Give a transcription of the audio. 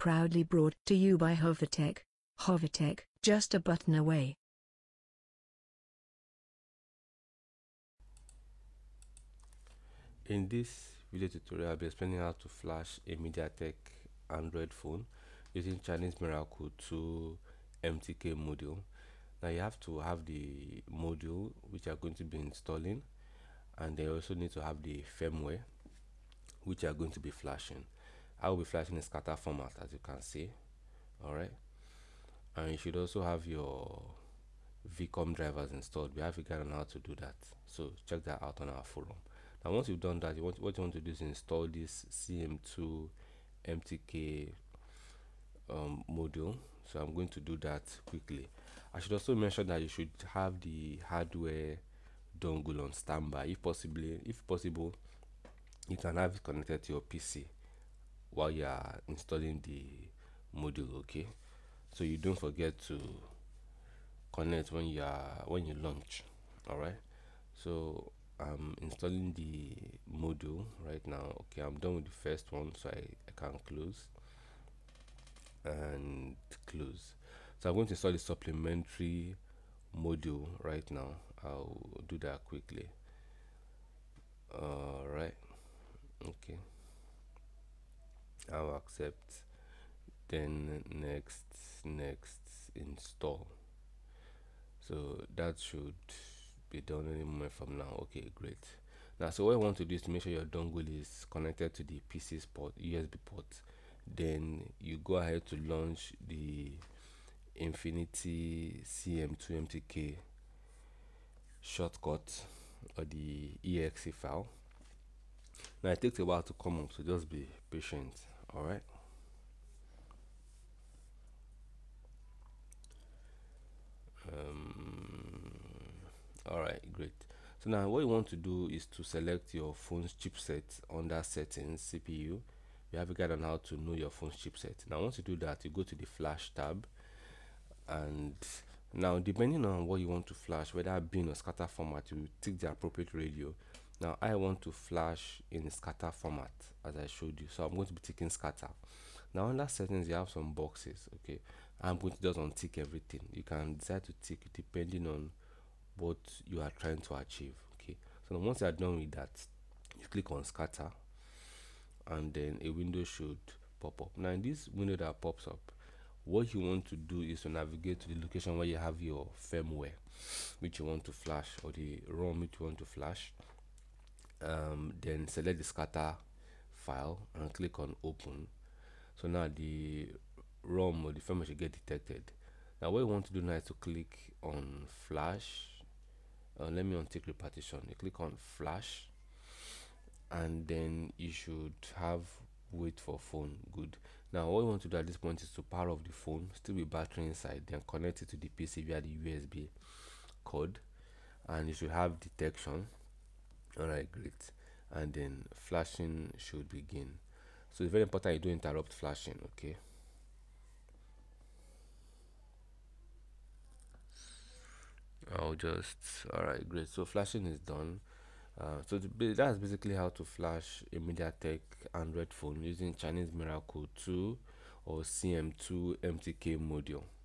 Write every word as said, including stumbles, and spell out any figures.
proudly brought to you by Hovertech. Hovertech, just a button away. In this video tutorial, I'll be explaining how to flash a Mediatek Android phone using Chinese Miracle two M T K module. Now you have to have the module which you are going to be installing, and they also need to have the firmware which you are going to be flashing. I will be flashing in scatter format, as you can see. Alright, and you should also have your V COM drivers installed. We have a guide on how to do that, so check that out on our forum. Now once you've done that, you want what you want to do is install this C M two M T K um, module. So I'm going to do that quickly. I should also mention that you should have the hardware dongle on standby. If possible, if possible, you can have it connected to your P C while you are installing the module. Okay, so you don't forget to connect when you are when you launch. All right, so I'm installing the module right now. Okay, I'm done with the first one, so I, I can close and close. So I'm going to install the supplementary module right now. I'll do that quickly. All right, okay, I'll accept, then next next install. So that should be done any moment from now. Okay, great. Now, so what I want to do is to make sure your dongle is connected to the P C's port, U S B port. Then you go ahead to launch the Infinity C M two M T K shortcut or the E X E file. Now it takes a while to come up, so just be patient. All right. Um, all right, great. So now what you want to do is to select your phone's chipset under settings, C P U. You have a guide on how to know your phone's chipset. Now once you do that, you go to the flash tab, and now depending on what you want to flash, whether bin or scatter format, you tick the appropriate radio. Now I want to flash in scatter format as I showed you, so I'm going to be ticking scatter. Now under settings you have some boxes. Okay, I'm going to just untick everything. You can decide to tick depending on what you are trying to achieve. Okay, so once you are done with that, you click on scatter, and then a window should pop up. Now in this window that pops up, what you want to do is to navigate to the location where you have your firmware which you want to flash, or the ROM which you want to flash. Um, then select the scatter file and click on open. So now the ROM or the firmware should get detected. Now what you want to do now is to click on flash. Uh, let me untick repartition. You click on flash, and then you should have wait for phone. Good. Now what you want to do at this point is to power off the phone, still with battery inside, then connect it to the P C via the U S B cord, and you should have detection. All right, great. And then flashing should begin. So it's very important you don't interrupt flashing. Okay, I'll just all right, great. So flashing is done. Uh, so the, that's basically how to flash a Mediatek Android phone using Chinese Miracle two or C M two M T K module.